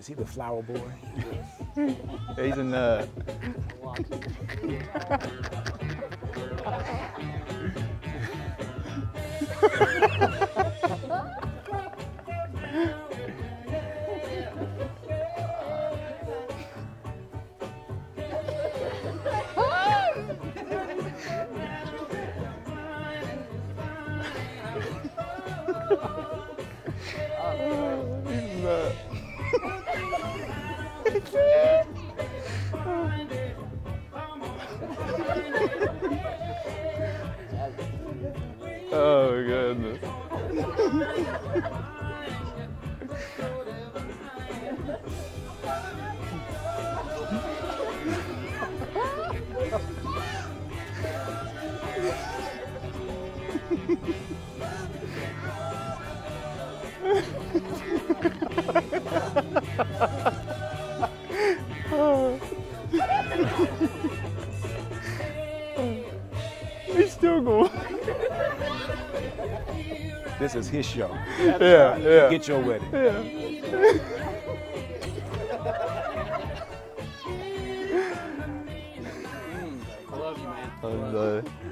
Is he the flower boy? He's a nut. He's a nut. Oh, goodness. He's still going. This is his show. Yeah, yeah. Get your wedding. Yeah. I love you, man. I'm